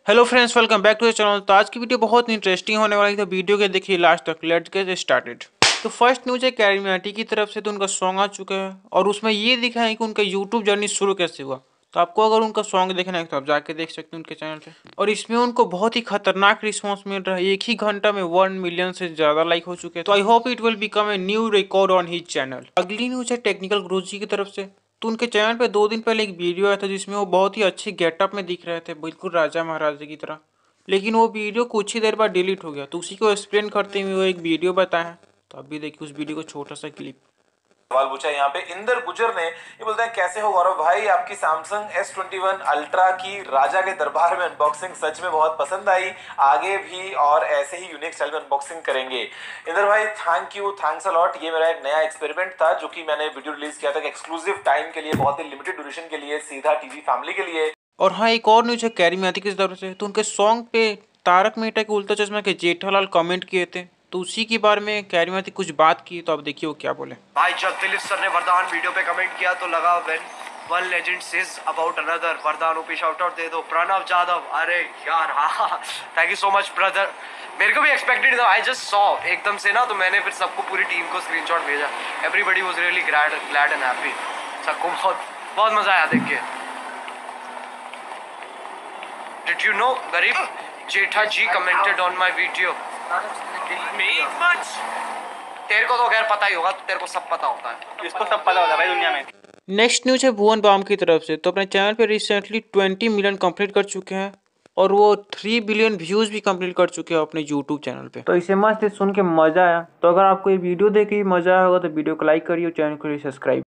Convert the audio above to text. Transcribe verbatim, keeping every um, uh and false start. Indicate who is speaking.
Speaker 1: Hello friends, welcome back to the channel. तो आज की वीडियो बहुत इंटरेस्टिंग होने वाली है, तो वीडियो के देखिए लास्ट तक। Let's get started. तो फर्स्ट न्यूज है कैरीमिनाटी की तरफ से, तो उनका सॉन्ग आ चुका है और उसमें ये दिखा है कि उनका यूट्यूब जर्नी शुरू कैसे हुआ। तो आपको अगर उनका सॉन्ग देखना है तो आप जाके देख सकते हैं उनके चैनल पे। और इसमें उनको बहुत ही खतरनाक रिस्पॉन्स मिल रहा है, एक ही घंटा में वन मिलियन से ज्यादा लाइक हो चुके हैं। तो I hope it will become a new record on his channel. अगली न्यूज है टेक्निकल गुरुजी की तरफ से। तो उनके चैनल पे दो दिन पहले एक वीडियो आया था जिसमें वो बहुत ही अच्छे गेटअप में दिख रहे थे, बिल्कुल राजा महाराजा की तरह। लेकिन वो वीडियो कुछ ही देर बाद डिलीट हो गया। तो उसी को एक्सप्लेन करते हुए वो एक वीडियो बताया। तो अभी देखिए उस वीडियो को, छोटा सा क्लिप।
Speaker 2: सवाल पूछा यहाँ पे इंदर गुजर ने। ये बोलते हैं, कैसे हो गौरव भाई, आपकी Samsung S twenty one ultra की राजा के दरबार में अनबॉक्सिंग सच में बहुत पसंद आई। आगे भी और ऐसे ही यूनिक स्टाइल में अनबॉक्सिंग करेंगे। इंदर भाई thank you, thanks a lot. ये मेरा एक नया एक्सपेरिमेंट था जो कि मैंने वीडियो रिलीज किया था एक्सक्लूसिव टाइम के लिए, बहुत ही लिमिटेड ड्यूरेशन के लिए, सीधा टीवी फैमिली के लिए।
Speaker 1: और हाँ, एक और न्यूज है कैरीमिनाटी की तरफ से। तो उनके सॉन्ग पे तारक मेहता के उल्टा चश्मा के जेठालाल कमेंट किए थे। तो उसी के बारे में कैरीमिनाटी कुछ बात की। तो अब देखिए वो क्या बोले।
Speaker 3: भाई जब दिलीप सर ने वरदान वीडियो पे कमेंट किया तो लगा when one legend says about another, Vardan OP shout out दे दो प्रणव जाधव। अरे यार हाँ, thank you so much brother. मेरे को भी एक्सपेक्टेड था, आई जस्ट सॉ एकदम से ना, तो मैंने फिर सबको पूरी टीम को स्क्रीनशॉट भेजा। Everybody was really glad glad and happy. सबको बहुत बहुत मजा आया देख के। डिड यू नो गरीब, Jetha ji commented on my video. तेरे को तो खैर पता ही होगा, तो तेरे को सब पता होता है,
Speaker 4: इसको सब पता होता है भाई दुनिया में।
Speaker 1: नेक्स्ट न्यूज है भुवन बाम की तरफ से। तो अपने चैनल पे रिसेंटली ट्वेंटी मिलियन कंप्लीट कर चुके हैं और वो थ्री बिलियन व्यूज भी कंप्लीट कर चुके हैं अपने यूट्यूब चैनल पे। तो इसे मस्त सुन के मजा आया। तो अगर आपको ये वीडियो देख के मजा आया होगा तो वीडियो को लाइक करिए और चैनल को सब्सक्राइब।